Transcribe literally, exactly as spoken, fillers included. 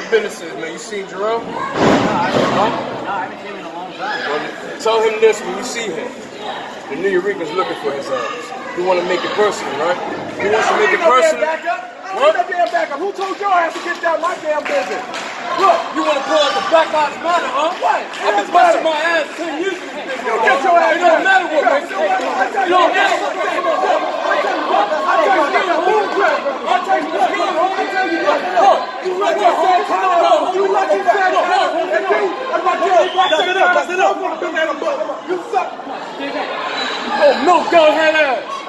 business is, man. You seen Jorel? No, I haven't, huh? no, I haven't seen him in a long time. Well, tell him this when you see him. The New Yorkers looking for his ass. He want to make it personal, right? He wants to make it personal. What? That damn back up. Who told your ass to get down my damn business? Look, you want to pull out the Black Lives Matter, huh? What? I've been busting my ass ten years in this bitch. Get your ass. It don't matter what race you are. It don't matter what race you are. I tell you what. I tell you what. I tell you what. You Ricky Santana. You Ricky Santana. And you, I'm not telling you. Bust it up. Bust it up. You suck. Oh, milk gun head ass.